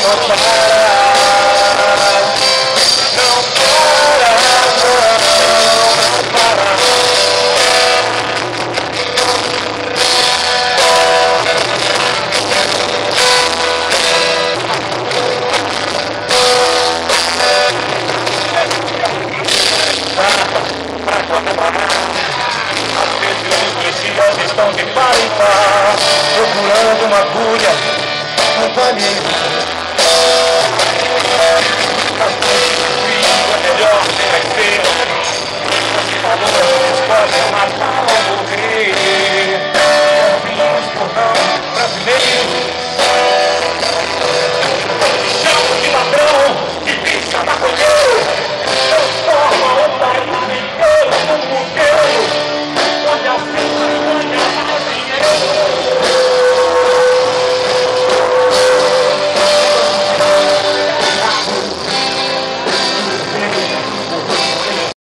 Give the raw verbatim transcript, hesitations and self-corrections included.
Estão de par em par, procurando uma agulha, não vai me é melhor, nem vai ser. As palavras podem amar.